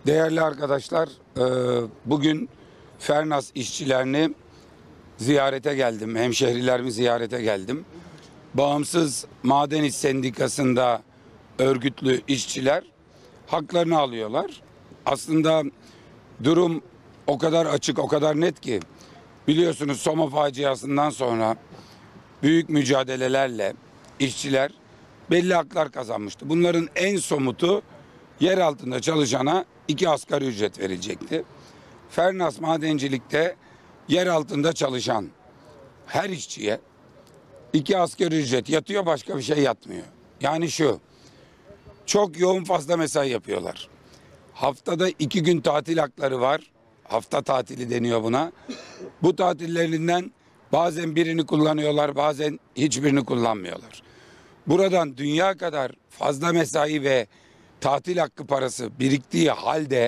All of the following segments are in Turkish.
Değerli arkadaşlar, bugün Fernaz işçilerini ziyarete geldim. Hemşehrilerimi ziyarete geldim. Bağımsız Maden İş Sendikası'nda örgütlü işçiler haklarını alıyorlar. Aslında durum o kadar açık, o kadar net ki biliyorsunuz Soma faciasından sonra büyük mücadelelerle işçiler belli haklar kazanmıştı. Bunların en somutu yer altında çalışana 2 asgari ücret verilecekti. Fernaz madencilikte yer altında çalışan her işçiye 2 asgari ücret yatıyor, başka bir şey yatmıyor. Yani şu, çok yoğun fazla mesai yapıyorlar. Haftada 2 gün tatil hakları var. Hafta tatili deniyor buna. Bu tatillerinden bazen birini kullanıyorlar, bazen hiçbirini kullanmıyorlar. Buradan dünya kadar fazla mesai ve tatil hakkı parası biriktiği halde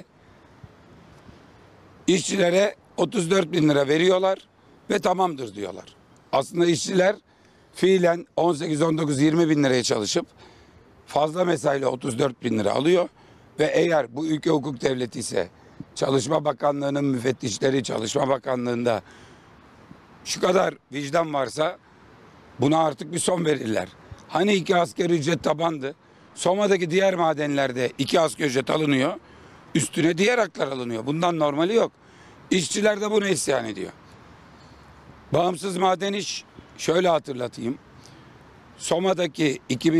işçilere 34 bin lira veriyorlar ve tamamdır diyorlar. Aslında işçiler fiilen 18, 19, 20 bin liraya çalışıp fazla mesaiyle 34 bin lira alıyor ve eğer bu ülke hukuk devleti ise Çalışma Bakanlığı'nın müfettişleri, Çalışma Bakanlığı'nda şu kadar vicdan varsa buna artık bir son verirler. Hani 2 asgari ücret tabandı. Soma'daki diğer madenlerde 2 asgari ücret alınıyor. Üstüne diğer haklar alınıyor. Bundan normali yok. İşçiler de buna isyan ediyor. Bağımsız maden iş, şöyle hatırlatayım. Soma'daki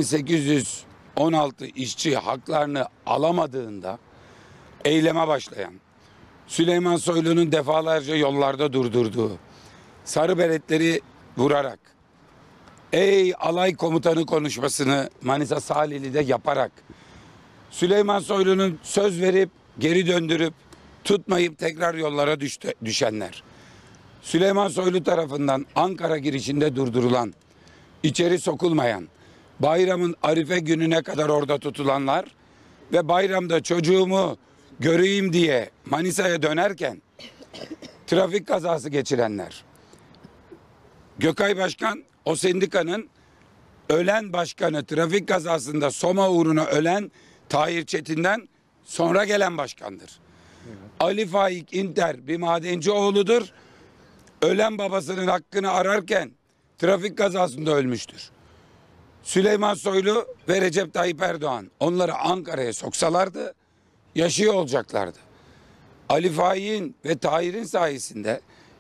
2816 işçi haklarını alamadığında eyleme başlayan, Süleyman Soylu'nun defalarca yollarda durdurduğu, sarı beretleri vurarak, ey alay komutanı konuşmasını Manisa Salihli'de yaparak, Süleyman Soylu'nun söz verip geri döndürüp tutmayıp tekrar yollara düşenler, Süleyman Soylu tarafından Ankara girişinde durdurulan, içeri sokulmayan, bayramın Arife gününe kadar orada tutulanlar ve bayramda çocuğumu göreyim diye Manisa'ya dönerken trafik kazası geçirenler. Gökay Başkan o sendikanın ölen başkanı, trafik kazasında Soma uğruna ölen Tahir Çetin'den sonra gelen başkandır. Evet. Ali Faik İnter bir madenci oğludur. Ölen babasının hakkını ararken trafik kazasında ölmüştür. Süleyman Soylu ve Recep Tayyip Erdoğan onları Ankara'ya soksalardı yaşıyor olacaklardı. Ali Faik'in ve Tahir'in sayesinde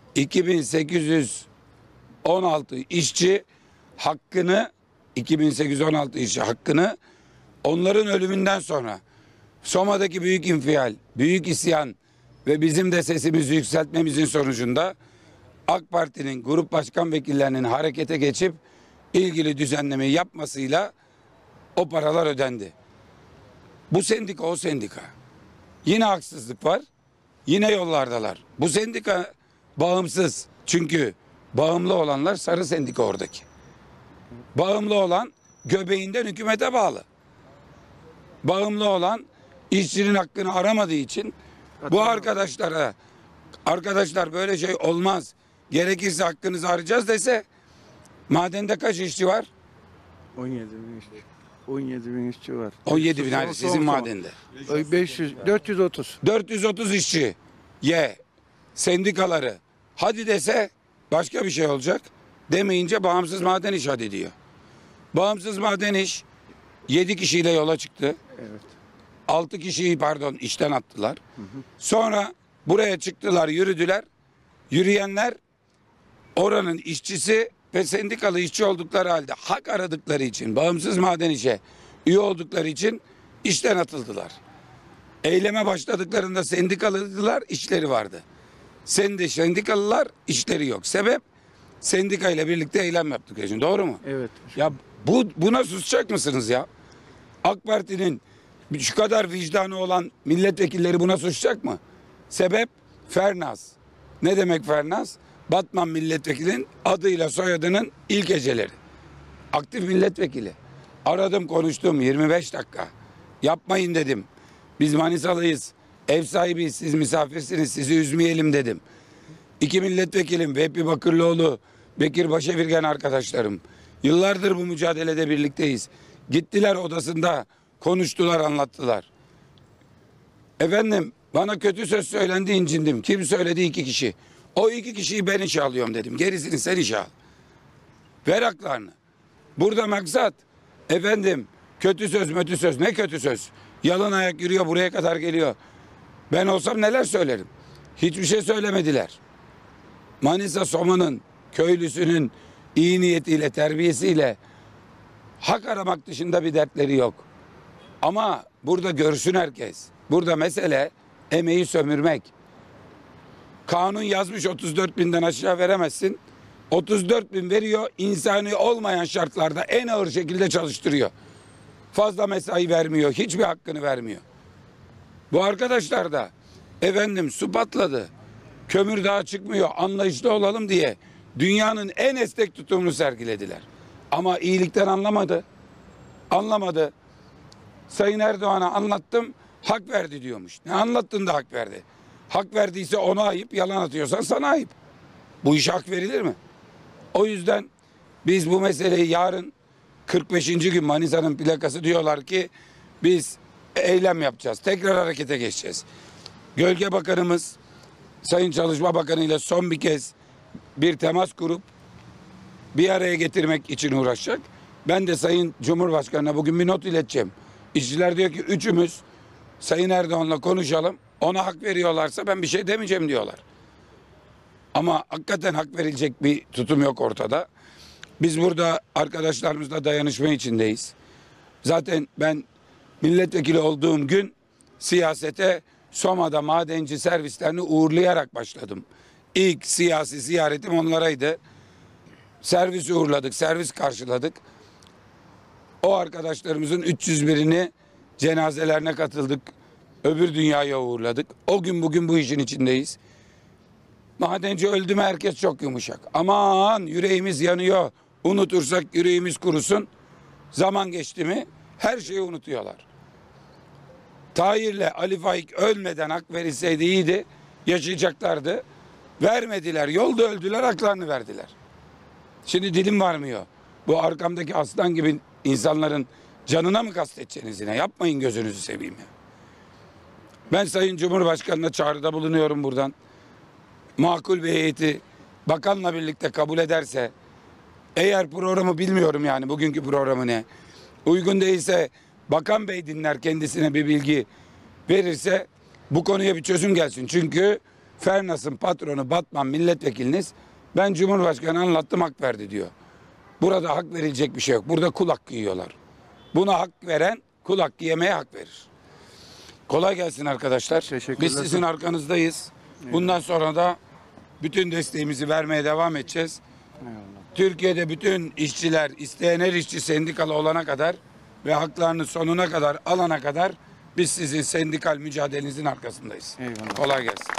2816 işçi hakkını 2816 işçi hakkını onların ölümünden sonra Soma'daki büyük infial, büyük isyan ve bizim de sesimizi yükseltmemizin sonucunda AK Parti'nin grup başkan vekillerinin harekete geçip ilgili düzenlemeyi yapmasıyla o paralar ödendi. Bu sendika o sendika. Yine haksızlık var. Yine yollardalar. Bu sendika bağımsız. Çünkü bağımlı olanlar sarı sendika oradaki. Bağımlı olan göbeğinden hükümete bağlı. Bağımlı olan işçinin hakkını aramadığı için bu arkadaşlar böyle şey olmaz. Gerekirse hakkınızı arayacağız dese madende kaç işçi var? 17 bin işçi. 17 bin işçi var. 17 bin hadi sizin madende. 430. 430 işçi sendikaları hadi dese başka bir şey olacak. Demeyince bağımsız maden iş hadi diyor. Bağımsız maden iş 7 kişiyle yola çıktı. Evet. 6 kişiyi işten attılar. Sonra buraya çıktılar, yürüdüler. Yürüyenler oranın işçisi ve sendikalı işçi oldukları halde hak aradıkları için bağımsız maden işe üye oldukları için işten atıldılar. Eyleme başladıklarında sendikalılar işleri vardı. Sendikalılar işleri yok. Sebep sendika ile birlikte eylem yaptık için. Doğru mu? Evet. Ya buna susacak mısınız ya? AK Parti'nin şu kadar vicdanı olan milletvekilleri buna susacak mı? Sebep Fernaz. Ne demek Fernaz? Batman milletvekilinin adıyla soyadının ilk heceleri. Aktif milletvekili. Aradım konuştum 25 dakika. Yapmayın dedim. Biz Manisalıyız. Ev sahibiyiz. Siz misafirsiniz. Sizi üzmeyelim dedim. 2 milletvekilim Vehbi Bakırlıoğlu, Bekir Başevirgen arkadaşlarım. Yıllardır bu mücadelede birlikteyiz. Gittiler odasında konuştular, anlattılar. Efendim bana kötü söz söylendi, incindim. Kim söyledi? 2 kişi. O 2 kişiyi ben işe alıyorum dedim. Gerisini sen işe al. Ver haklarını. Burada maksat efendim kötü söz mötü söz. Ne kötü söz? Yalın ayak yürüyor, buraya kadar geliyor. Ben olsam neler söylerim? Hiçbir şey söylemediler. Manisa Soma'nın köylüsünün iyi niyetiyle, terbiyesiyle hak aramak dışında bir dertleri yok. Ama burada görsün herkes. Burada mesele emeği sömürmek. Kanun yazmış 34 binden aşağı veremezsin. 34 bin veriyor, insani olmayan şartlarda en ağır şekilde çalıştırıyor. Fazla mesai vermiyor, hiçbir hakkını vermiyor. Bu arkadaşlar da efendim su patladı, kömür daha çıkmıyor, anlayışlı olalım diye dünyanın en esnek tutumunu sergilediler. Ama iyilikten anlamadı. Anlamadı. Sayın Erdoğan'a anlattım, hak verdi diyormuş. Ne anlattın da hak verdi? Hak verdiyse ona ayıp, yalan atıyorsan sana ayıp. Bu işe hak verilir mi? O yüzden biz bu meseleyi yarın 45. gün Manisa'nın plakası diyorlar ki biz eylem yapacağız. Tekrar harekete geçeceğiz. Gölge Bakanımız Sayın Çalışma Bakanı ile son bir kez bir temas kurup bir araya getirmek için uğraşacak. Ben de Sayın Cumhurbaşkanı'na bugün bir not ileteceğim. İşçiler diyor ki üçümüz Sayın Erdoğan'la konuşalım. Ona hak veriyorlarsa ben bir şey demeyeceğim diyorlar. Ama hakikaten hak verilecek bir tutum yok ortada. Biz burada arkadaşlarımızla dayanışma içindeyiz. Zaten ben milletvekili olduğum gün siyasete Soma'da madenci servislerini uğurlayarak başladım. İlk siyasi ziyaretim onlaraydı. Servis uğurladık, servis karşıladık. O arkadaşlarımızın 301'ini cenazelerine katıldık. Öbür dünyaya uğurladık. O gün bugün bu işin içindeyiz. Madenci öldü mü herkes çok yumuşak. Aman yüreğimiz yanıyor. Unutursak yüreğimiz kurusun. Zaman geçti mi her şeyi unutuyorlar. Tahir'le Ali Faik ölmeden hak verilseydi iyiydi. Yaşayacaklardı. Vermediler. Yolda öldüler, haklarını verdiler. Şimdi dilim varmıyor. Bu arkamdaki aslan gibi insanların canına mı kastedeceksiniz yine? Yapmayın, gözünüzü seveyim ya. Ben Sayın Cumhurbaşkanı'na çağrıda bulunuyorum buradan. Makul bir heyeti bakanla birlikte kabul ederse, eğer programı bilmiyorum yani bugünkü programı ne, uygun değilse bakan bey dinler, kendisine bir bilgi verirse bu konuya bir çözüm gelsin. Çünkü Fernas'ın patronu Batman milletvekiliniz ben Cumhurbaşkanı anlattım hak verdi diyor. Burada hak verilecek bir şey yok. Burada kul hakkı yiyorlar. Buna hak veren kul hakkı yemeye hak verir. Kolay gelsin arkadaşlar. Teşekkürler. Biz sizin arkanızdayız. Bundan sonra da bütün desteğimizi vermeye devam edeceğiz. Eyvallah. Türkiye'de bütün işçiler, isteyen her işçi sendikalı olana kadar ve haklarını sonuna kadar alana kadar biz sizin sendikal mücadelenizin arkasındayız. Eyvallah. Kolay gelsin.